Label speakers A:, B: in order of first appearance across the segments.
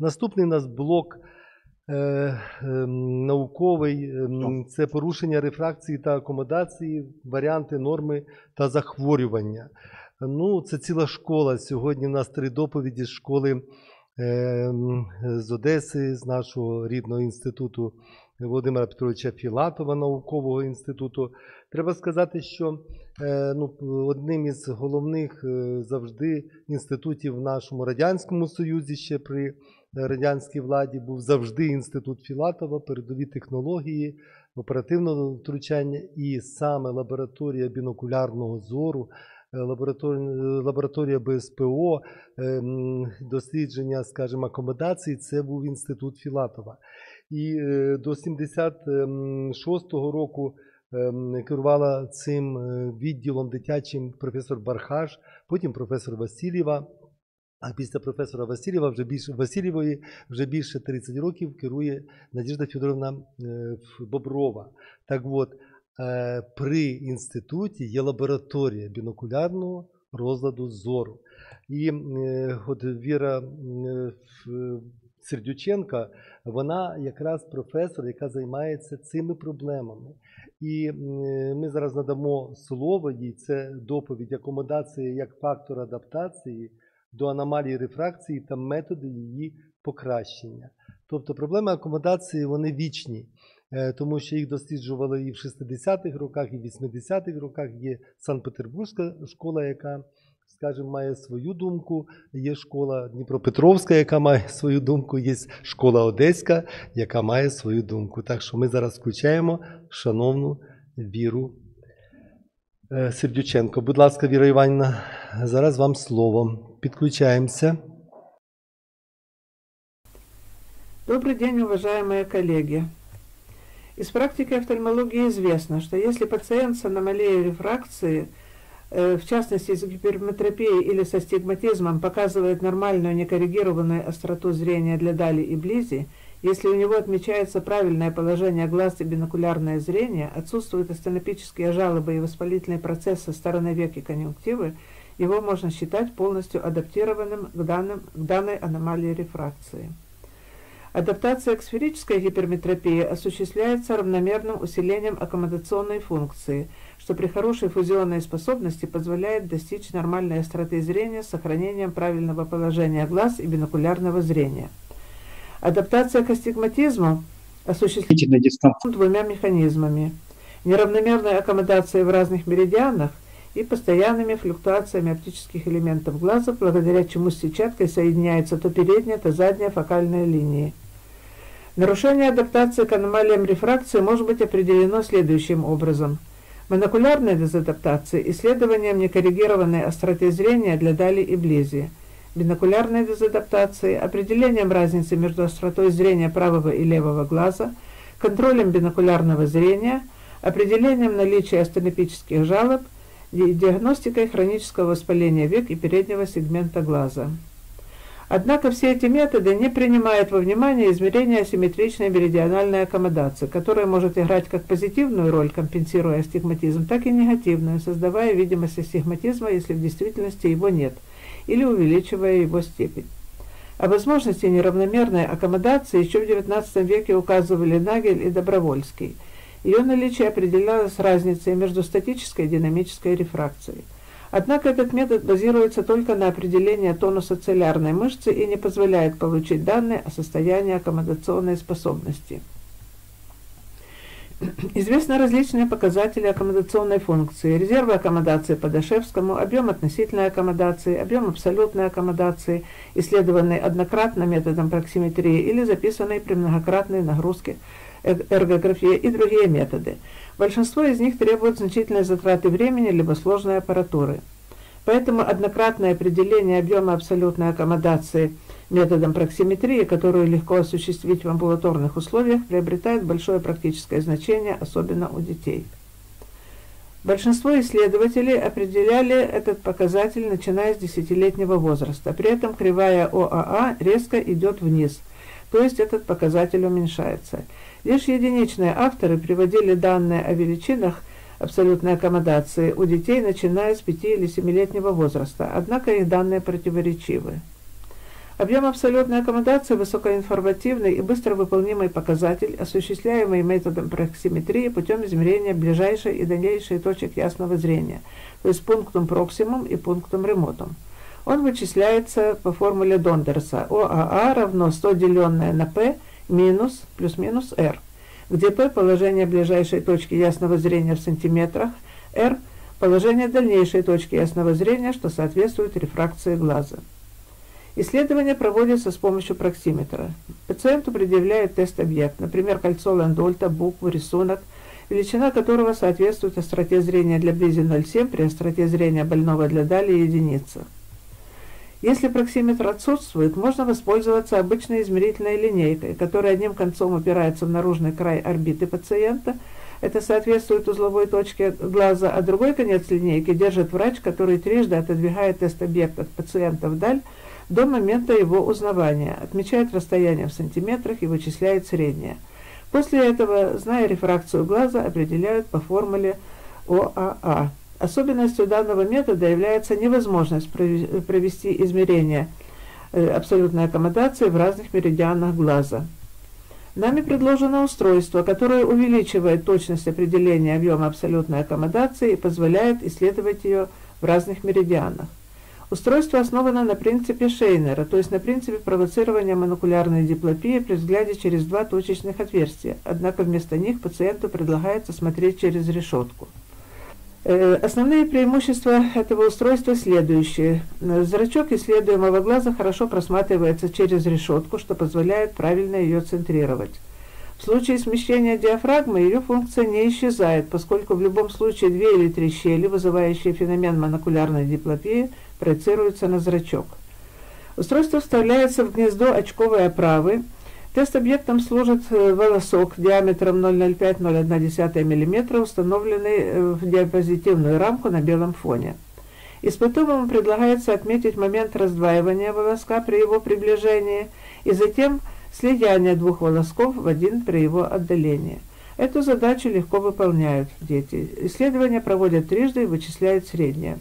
A: Наступний у нас блок науковий, це порушення рефракції та акомодації, варіанти, норми та захворювання. Ну, це ціла школа. Сьогодні у нас 3 доповіді з школи з Одеси, з нашого рідного інституту Володимира Петровича Філатова, наукового інституту. Треба сказати, що одним із головних завжди інститутів в нашому Радянському Союзі, ще при радянській владі, був завжди інститут Філатова, передові технології, оперативного втручання і саме лабораторія бінокулярного зору, лабораторія БСПО, дослідження, скажімо, акомодації, це був інститут Філатова. І до 76-го року керувала цим відділом дитячим професор Бархаш, потім професор Васильєва, а після професора Васильєвої вже більше 30 років керує Надежда Федоровна Боброва. Так от, при інституті є лабораторія бінокулярного розладу зору. І от Віра Сердюченко, вона якраз професор, яка займається цими проблемами. І ми зараз надамо слово їй, це доповідь акомодації як фактор адаптації до аномалії рефракції та методи її покращення. Тобто проблеми акомодації, вони вічні, тому що їх досліджували і в 60-х роках, і в 80-х роках. Є Санкт-Петербурзька школа, яка, скажімо, має свою думку, є школа Дніпропетровська, яка має свою думку, є школа Одеська, яка має свою думку. Так що ми зараз включаємо шановну Віру Сердюченко. Будь ласка, Віра Іванівна, зараз вам слово. Підключаємося.
B: Добрый день, уважаемые коллеги. Из практики офтальмологии известно, что если пациент с аномалией рефракции, в частности с гиперметропией или со стигматизмом, показывает нормальную некоррегированную остроту зрения для дали и близи, если у него отмечается правильное положение глаз и бинокулярное зрение, отсутствуют астенопические жалобы и воспалительный процесс со стороны век и конъюнктивы, его можно считать полностью адаптированным к данной аномалии рефракции. Адаптация к сферической гиперметропии осуществляется равномерным усилением аккомодационной функции, что при хорошей фузионной способности позволяет достичь нормальной остроты зрения с сохранением правильного положения глаз и бинокулярного зрения. Адаптация к астигматизму осуществляется 2 механизмами: неравномерной аккомодацией в разных меридианах и постоянными флюктуациями оптических элементов глаза, благодаря чему с сетчаткой соединяются то передняя, то задняя фокальные линии. Нарушение адаптации к аномалиям рефракции может быть определено следующим образом: монокулярной дезадаптацией, исследованием некоррегированной остроты зрения для дали и близи, бинокулярной дезадаптацией, определением разницы между остротой зрения правого и левого глаза, контролем бинокулярного зрения, определением наличия астенопических жалоб, диагностикой хронического воспаления век и переднего сегмента глаза. Однако все эти методы не принимают во внимание измерения асимметричной меридиональной аккомодации, которая может играть как позитивную роль, компенсируя астигматизм, так и негативную, создавая видимость астигматизма, если в действительности его нет, или увеличивая его степень. О возможности неравномерной аккомодации еще в XIX веке указывали Нагель и Добровольский. Ее наличие определялось разницей между статической и динамической рефракцией. Однако этот метод базируется только на определении тонуса цилиарной мышцы и не позволяет получить данные о состоянии аккомодационной способности. Известны различные показатели аккомодационной функции: резервы аккомодации по Дашевскому, объем относительной аккомодации, объем абсолютной аккомодации, исследованный однократно методом проксиметрии или записанный при многократной нагрузке эргографии и другие методы. Большинство из них требуют значительной затраты времени либо сложной аппаратуры. Поэтому однократное определение объема абсолютной аккомодации методом проксиметрии, которую легко осуществить в амбулаторных условиях, приобретает большое практическое значение, особенно у детей. Большинство исследователей определяли этот показатель, начиная с 10-летнего возраста. При этом кривая ОАА резко идет вниз, то есть этот показатель уменьшается. Лишь единичные авторы приводили данные о величинах абсолютной аккомодации у детей, начиная с 5- или 7-летнего возраста, однако их данные противоречивы. Объем абсолютной аккомодации – высокоинформативный и быстро выполнимый показатель, осуществляемый методом проксиметрии путем измерения ближайшей и дальнейшей точек ясного зрения, то есть пунктум проксимум и пунктум ремотум. Он вычисляется по формуле Дондерса. ОАА равно 100 деленное на P минус плюс-минус R, где P – положение ближайшей точки ясного зрения в сантиметрах, R – положение дальнейшей точки ясного зрения, что соответствует рефракции глаза. Исследование проводится с помощью проксиметра. Пациенту предъявляют тест-объект, например, кольцо Ландольта, букву, рисунок, величина которого соответствует остроте зрения для близи 0,7, при остроте зрения больного для дали единица. Если проксиметр отсутствует, можно воспользоваться обычной измерительной линейкой, которая одним концом упирается в наружный край орбиты пациента, это соответствует узловой точке глаза, а другой конец линейки держит врач, который трижды отодвигает тест-объект от пациента вдаль до момента его узнавания, отмечает расстояние в сантиметрах и вычисляет среднее. После этого, зная рефракцию глаза, определяют по формуле ОАА. Особенностью данного метода является невозможность провести измерение абсолютной аккомодации в разных меридианах глаза. Нами предложено устройство, которое увеличивает точность определения объема абсолютной аккомодации и позволяет исследовать ее в разных меридианах. Устройство основано на принципе Шейнера, то есть на принципе провоцирования монокулярной диплопии при взгляде через два точечных отверстия, однако вместо них пациенту предлагается смотреть через решетку. Основные преимущества этого устройства следующие. Зрачок исследуемого глаза хорошо просматривается через решетку, что позволяет правильно ее центрировать. В случае смещения диафрагмы ее функция не исчезает, поскольку в любом случае 2 или 3 щели, вызывающие феномен монокулярной диплопии, проецируются на зрачок. Устройство вставляется в гнездо очковой оправы. Тест-объектом служит волосок диаметром 0,05–0,1 мм, установленный в диапозитивную рамку на белом фоне. Испытуемому предлагается отметить момент раздваивания волоска при его приближении и затем слияние двух волосков в один при его отдалении. Эту задачу легко выполняют дети. Исследования проводят трижды и вычисляют среднее.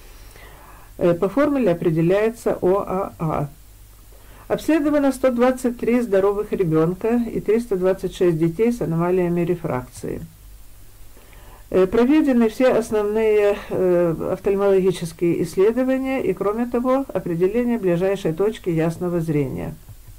B: По формуле определяется ОАА. Обследовано 123 здоровых ребенка и 326 детей с аномалиями рефракции. Проведены все основные офтальмологические исследования и, кроме того, определение ближайшей точки ясного зрения.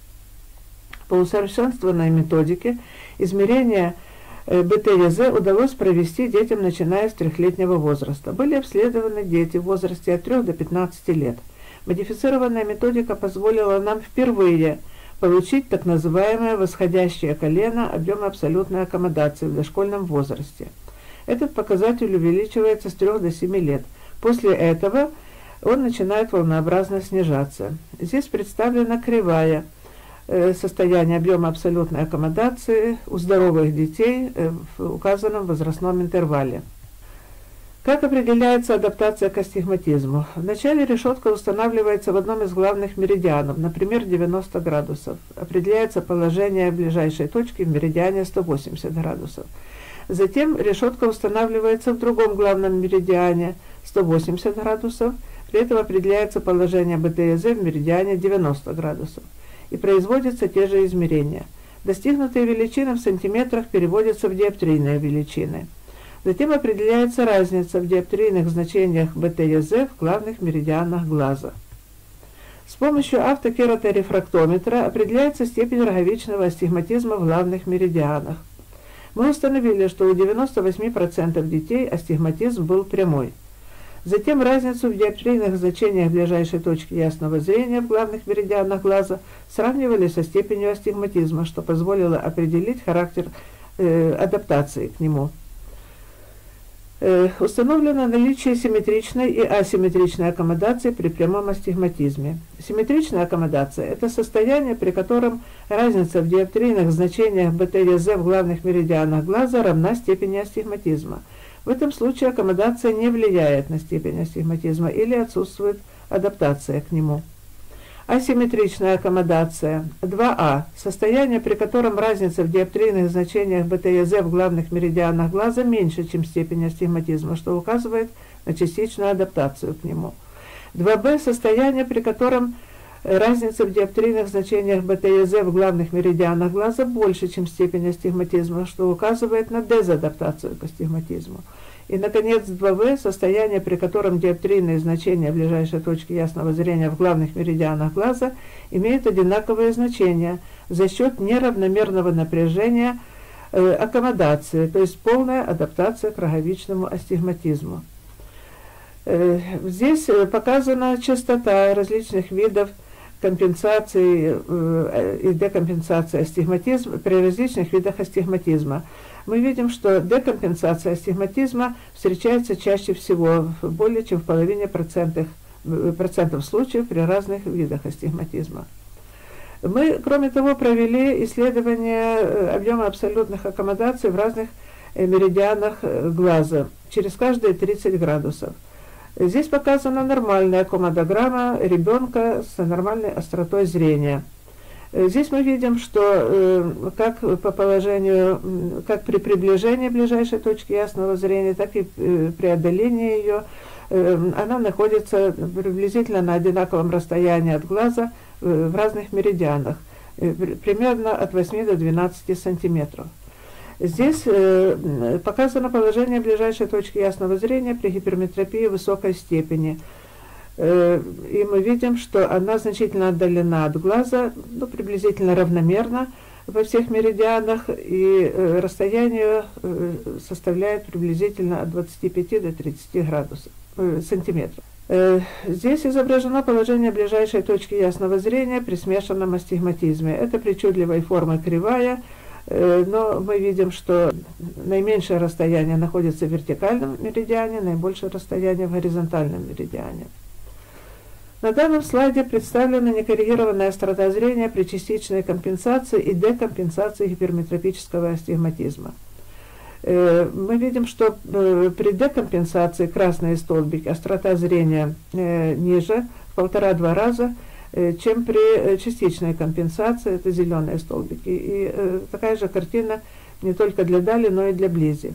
B: По усовершенствованной методике измерения БТЕЗ удалось провести детям, начиная с 3-летнего возраста. Были обследованы дети в возрасте от 3 до 15 лет. Модифицированная методика позволила нам впервые получить так называемое восходящее колено объема абсолютной аккомодации в дошкольном возрасте. Этот показатель увеличивается с 3 до 7 лет. После этого он начинает волнообразно снижаться. Здесь представлена кривая состояния объема абсолютной аккомодации у здоровых детей в указанном возрастном интервале. Как определяется адаптация к астигматизму? Вначале решетка устанавливается в одном из главных меридианов, например, 90 градусов. Определяется положение ближайшей точки в меридиане 180 градусов. Затем решетка устанавливается в другом главном меридиане 180 градусов. При этом определяется положение БТЕЗ в меридиане 90 градусов. И производятся те же измерения. Достигнутые величины в сантиметрах переводятся в диоптрийные величины. Затем определяется разница в диоптрийных значениях БТЕЗ в главных меридианах глаза. С помощью автокераторефрактометра определяется степень роговичного астигматизма в главных меридианах. Мы установили, что у 98% детей астигматизм был прямой. Затем разницу в диоптрийных значениях ближайшей точки ясного зрения в главных меридианах глаза сравнивали со степенью астигматизма, что позволило определить характер адаптации к нему. Установлено наличие симметричной и асимметричной аккомодации при прямом астигматизме. Симметричная аккомодация – это состояние, при котором разница в диоптрийных значениях БТЕЗ в главных меридианах глаза равна степени астигматизма. В этом случае аккомодация не влияет на степень астигматизма или отсутствует адаптация к нему. Асимметричная аккомодация 2А – состояние, при котором разница в диоптрийных значениях БТЕЗ в главных меридианах глаза меньше, чем степень астигматизма, что указывает на частичную адаптацию к нему. 2Б – состояние, при котором Разница в диоптрийных значениях БТ и З в главных меридианах глаза больше, чем степень астигматизма, что указывает на дезадаптацию к астигматизму. И, наконец, 2В – состояние, при котором диоптрийные значения ближайшей точки ясного зрения в главных меридианах глаза имеют одинаковые значения за счет неравномерного напряжения аккомодации, то есть полная адаптация к роговичному астигматизму. Здесь показана частота различных видов компенсации и декомпенсации астигматизма при различных видах астигматизма. Мы видим, что декомпенсация астигматизма встречается чаще всего, более чем в половине процентов случаев при разных видах астигматизма. Мы, кроме того, провели исследование объема абсолютных аккомодаций в разных меридианах глаза через каждые 30 градусов. Здесь показана нормальная аккомодограмма ребенка с нормальной остротой зрения. Здесь мы видим, что как по положению, как при приближении ближайшей точки ясного зрения, так и при отдалении ее, она находится приблизительно на одинаковом расстоянии от глаза в разных меридианах, примерно от 8 до 12 сантиметров. Здесь показано положение ближайшей точки ясного зрения при гиперметропии высокой степени. И мы видим, что она значительно отдалена от глаза, приблизительно равномерно во всех меридианах, и расстояние составляет приблизительно от 25 до 30 сантиметров. Здесь изображено положение ближайшей точки ясного зрения при смешанном астигматизме. Это причудливой формы кривая, но мы видим, что наименьшее расстояние находится в вертикальном меридиане, наибольшее расстояние в горизонтальном меридиане. На данном слайде представлена некоррегированная острота зрения при частичной компенсации и декомпенсации гиперметропического астигматизма. Мы видим, что при декомпенсации красные столбики острота зрения ниже в 1,5-2 раза, чем при частичной компенсации, это зеленые столбики. И такая же картина не только для дали, но и для близи.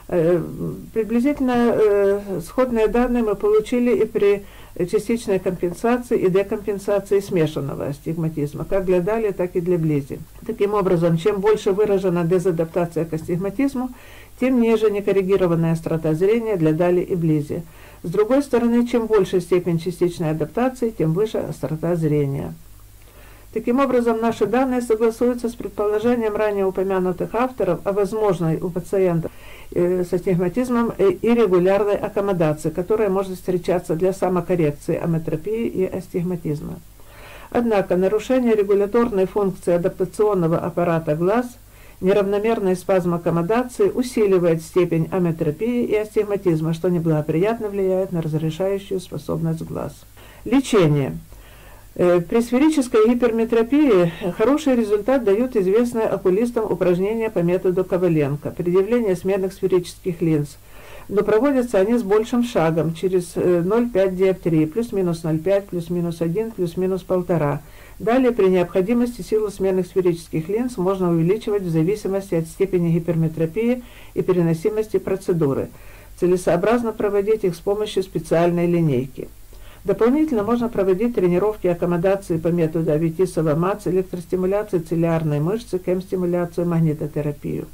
B: Приблизительно сходные данные мы получили и при частичной компенсации и декомпенсации смешанного астигматизма, как для дали, так и для близи. Таким образом, чем больше выражена дезадаптация к астигматизму, тем ниже некоррегированная острота зрения для дали и близи. С другой стороны, чем больше степень частичной адаптации, тем выше острота зрения. Таким образом, наши данные согласуются с предположением ранее упомянутых авторов о возможной у пациентов с астигматизмом и регулярной аккомодации, которая может встречаться для самокоррекции аметропии и астигматизма. Однако нарушение регуляторной функции адаптационного аппарата глаз, неравномерный спазм аккомодации усиливает степень аметропии и астигматизма, что неблагоприятно влияет на разрешающую способность глаз. Лечение. При сферической гиперметропии хороший результат дают известные окулистам упражнения по методу Коваленко, предъявление сменных сферических линз, но проводятся они с большим шагом, через 0,5 диоптрии, плюс-минус 0,5, плюс-минус 1, плюс-минус 1,5. Далее, при необходимости, силу сменных сферических линз можно увеличивать в зависимости от степени гиперметропии и переносимости процедуры. Целесообразно проводить их с помощью специальной линейки. Дополнительно можно проводить тренировки аккомодации по методу Аветисова-Мац, электростимуляции цилиарной мышцы, кемстимуляцию, магнитотерапию.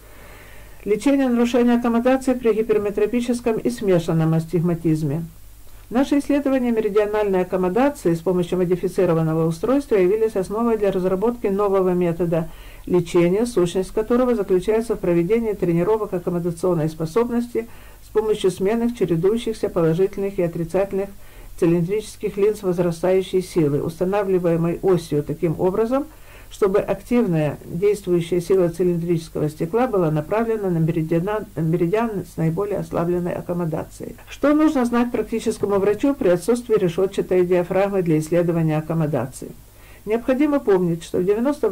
B: Лечение нарушения аккомодации при гиперметропическом и смешанном астигматизме. Наши исследования меридиональной аккомодации с помощью модифицированного устройства явились основой для разработки нового метода лечения, сущность которого заключается в проведении тренировок аккомодационной способности с помощью сменных чередующихся положительных и отрицательных цилиндрических линз возрастающей силы, устанавливаемой осью таким образом, чтобы активная действующая сила цилиндрического стекла была направлена на меридиан с наиболее ослабленной аккомодацией. Что нужно знать практическому врачу при отсутствии решетчатой диафрагмы для исследования аккомодации? Необходимо помнить, что в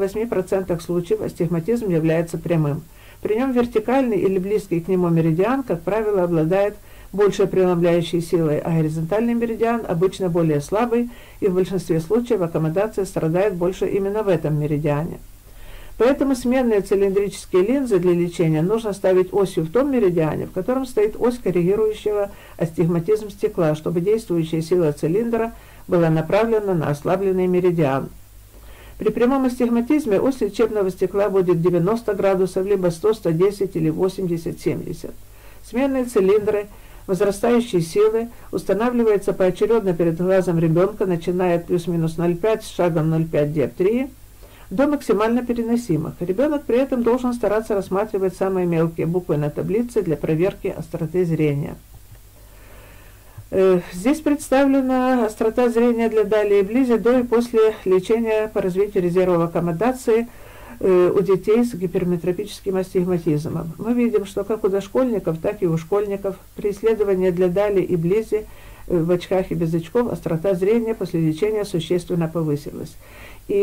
B: 98% случаев астигматизм является прямым. При нем вертикальный или близкий к нему меридиан, как правило, обладает большей преломляющей силой, а горизонтальный меридиан обычно более слабый, и в большинстве случаев аккомодация страдает больше именно в этом меридиане. Поэтому сменные цилиндрические линзы для лечения нужно ставить осью в том меридиане, в котором стоит ось коррегирующего астигматизм стекла, чтобы действующая сила цилиндра было направлено на ослабленный меридиан. При прямом астигматизме ось лечебного стекла будет 90 градусов, либо 100, 110 или 80, 70. Сменные цилиндры возрастающей силы устанавливаются поочередно перед глазом ребенка, начиная от плюс-минус 0,5 с шагом 0,5 диоптрии до максимально переносимых. Ребенок при этом должен стараться рассматривать самые мелкие буквы на таблице для проверки остроты зрения. Здесь представлена острота зрения для дали и близи до и после лечения по развитию резервов аккомодации у детей с гиперметропическим астигматизмом. Мы видим, что как у дошкольников, так и у школьников при исследовании для дали и близи в очках и без очков острота зрения после лечения существенно повысилась. И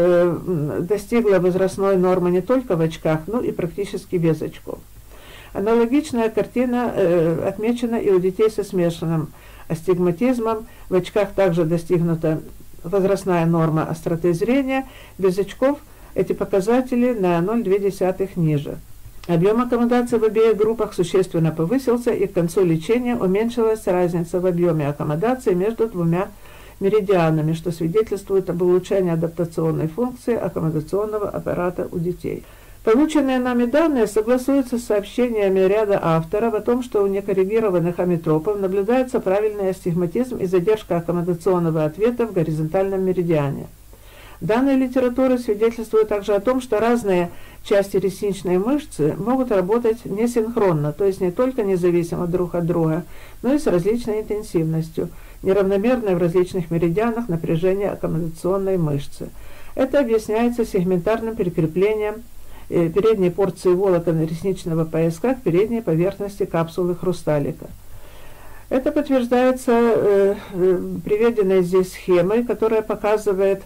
B: достигла возрастной нормы не только в очках, но и практически без очков. Аналогичная картина отмечена и у детей со смешанным астигматизмом. В очках также достигнута возрастная норма остроты зрения. Без очков эти показатели на 0,2 ниже. Объем аккомодации в обеих группах существенно повысился, и к концу лечения уменьшилась разница в объеме аккомодации между двумя меридианами, что свидетельствует об улучшении адаптационной функции аккомодационного аппарата у детей. Полученные нами данные согласуются с сообщениями ряда авторов о том, что у некоррегированных амитропов наблюдается правильный астигматизм и задержка аккомодационного ответа в горизонтальном меридиане. Данные литературы свидетельствуют также о том, что разные части ресничной мышцы могут работать несинхронно, то есть не только независимо друг от друга, но и с различной интенсивностью, неравномерной в различных меридианах напряжения аккомодационной мышцы. Это объясняется сегментарным прикреплением передней порции волокон ресничного пояска к передней поверхности капсулы хрусталика. Это подтверждается приведенной здесь схемой, которая показывает,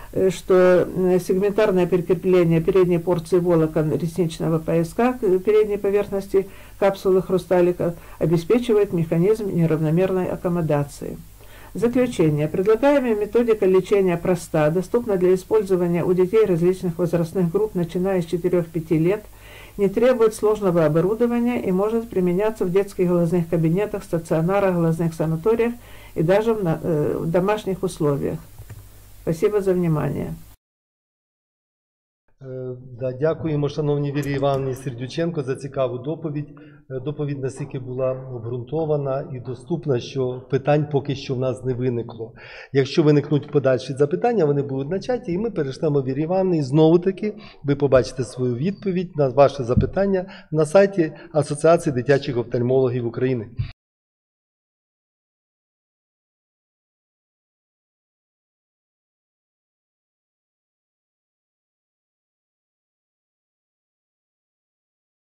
B: что сегментарное прикрепление передней порции волокон ресничного пояска к передней поверхности капсулы хрусталика обеспечивает механизм неравномерной аккомодации. Заключение. Предлагаемая методика лечения проста, доступна для использования у детей различных возрастных групп, начиная с 4-5 лет, не требует сложного оборудования и может применяться в детских глазных кабинетах, стационарах, глазных санаториях и даже в домашних условиях. Спасибо за внимание.
A: Да, дякуємо, шановній Вірі Івановні Сердюченко, за цікаву доповідь. Доповідь настільки була обґрунтована і доступна, що питань поки що в нас не виникло. Якщо виникнуть подальші запитання, вони будуть на чаті, і ми перейшлемо Вірі Івановні. І знову-таки ви побачите свою відповідь на ваше запитання на сайті Асоціації дитячих офтальмологів України.